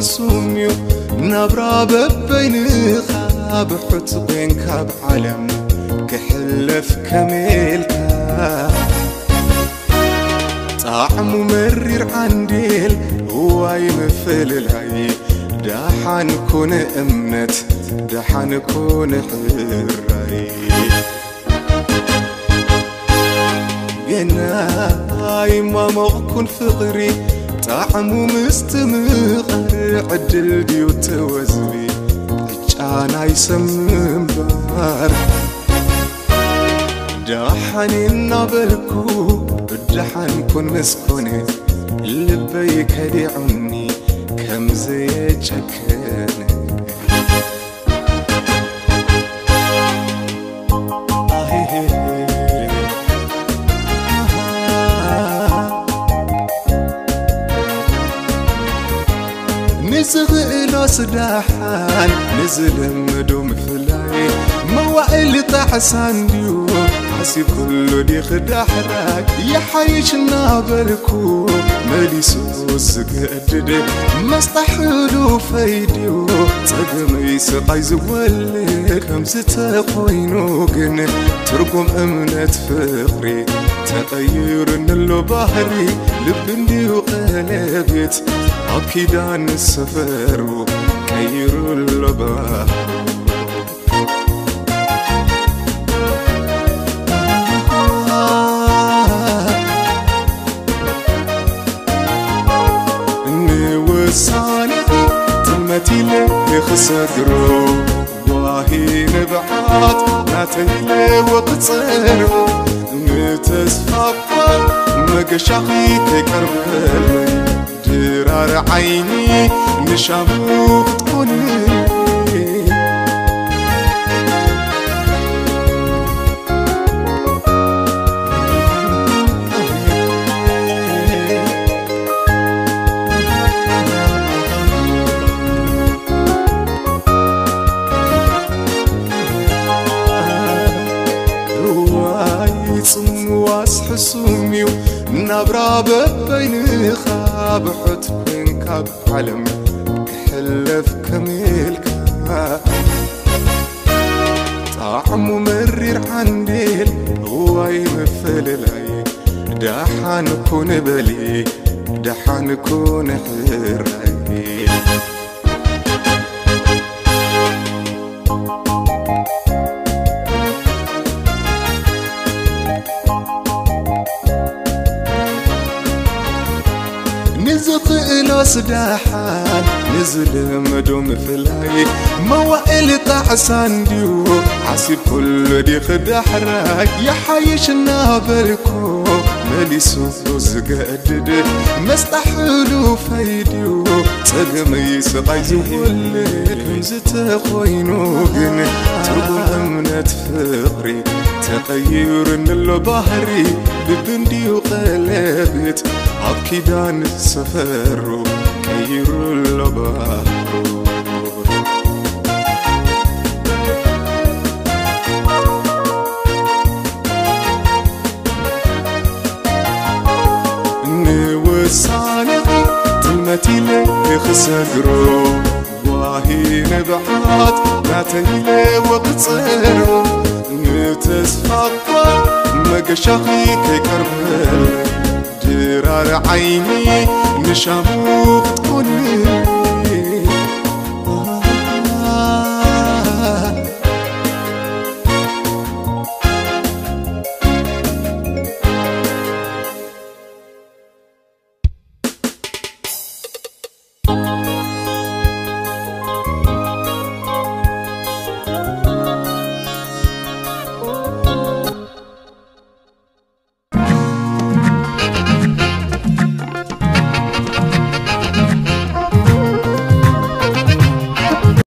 حسوميو نبرا ببينخا بحطبينكا بعالم كحلف كميلكا طعم مرير عنديل هواي مفللاي دحان كون امنت دحان كون حراي جناي ما مغكن فقري طعم مستمغر عدل ديو توزبي انا يسمم بار دحاني نابلكو دحان كون مسكوني لبي كديعني كم زي جكني نزغ صداحان نزل مدوم فلاي موائل تحسان ديو حسيب كله دي خداحراك يا حيشنا بالكو مليسو سقدد مستحلو فايديو تقمي سقاي زولي خمسة قوينو قن ترقم امنت فقري تغير نلو بحري لبندي وقلبت عبكيدان السفر كير اللباح اني وصانقي تمتي لي خسقرو واهي نبعات ناتي وقتصرو نتسفاقا مقشاقي كيكربلي درار عيني نشامو تقولي رواي صمواس حسوميو نبرا ببينخا بحطبينكا بعالم كحلف كميلكا طعم مرير عنديل هواي مفللاي دحان كون بلي دحان كون حراي نزق إلى صداحان نزل مدوم فلاي موائل تحسان ديو حسيب كل دي خداحراك يا حيشنا بالكو مليسو زقدد مستحلو فايديو تقمي سقاي زولي كمزة خوينو قن ترقم امنت فقري تغير نلو بحري ببندي وقلبت عبكيدان السفر كير اللباح اني وصانقي تمتي لي خسقرو واهي نبعات ناتي لي وقتصرو نتسفاقا مقشاقي كيكربلي درار عيني نشامو تقولي